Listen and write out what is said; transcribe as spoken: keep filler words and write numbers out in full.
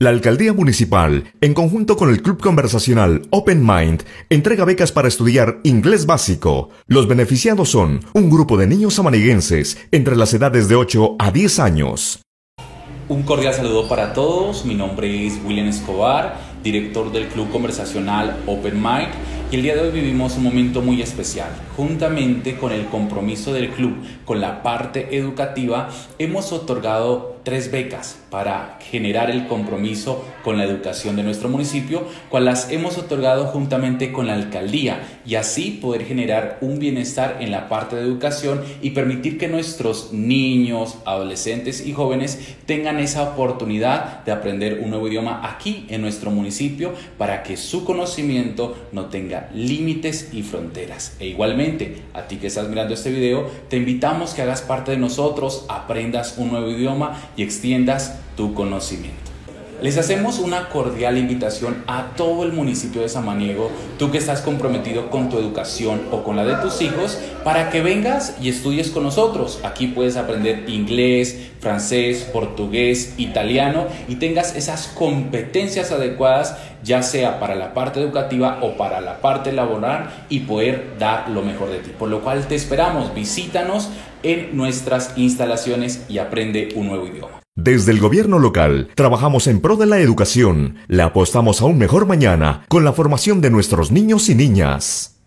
La Alcaldía Municipal, en conjunto con el Club Conversacional Open Mind, entrega becas para estudiar inglés básico. Los beneficiados son un grupo de niños samaniguenses entre las edades de ocho a diez años. Un cordial saludo para todos, mi nombre es William Escobar, director del Club Conversacional Open Mind, y el día de hoy vivimos un momento muy especial. Juntamente con el compromiso del club con la parte educativa, hemos otorgado tres becas para generar el compromiso con la educación de nuestro municipio, cual las hemos otorgado juntamente con la alcaldía, y así poder generar un bienestar en la parte de educación y permitir que nuestros niños, adolescentes y jóvenes tengan esa oportunidad de aprender un nuevo idioma aquí en nuestro municipio, para que su conocimiento no tenga límites y fronteras. E igualmente, a ti que estás mirando este video, te invitamos que hagas parte de nosotros, aprendas un nuevo idioma y extiendas tu conocimiento. Les hacemos una cordial invitación a todo el municipio de Samaniego, tú que estás comprometido con tu educación o con la de tus hijos, para que vengas y estudies con nosotros. Aquí puedes aprender inglés, francés, portugués, italiano, y tengas esas competencias adecuadas, ya sea para la parte educativa o para la parte laboral, y poder dar lo mejor de ti. Por lo cual te esperamos, visítanos en nuestras instalaciones y aprende un nuevo idioma. Desde el gobierno local, trabajamos en pro de la educación. Le apostamos a un mejor mañana con la formación de nuestros niños y niñas.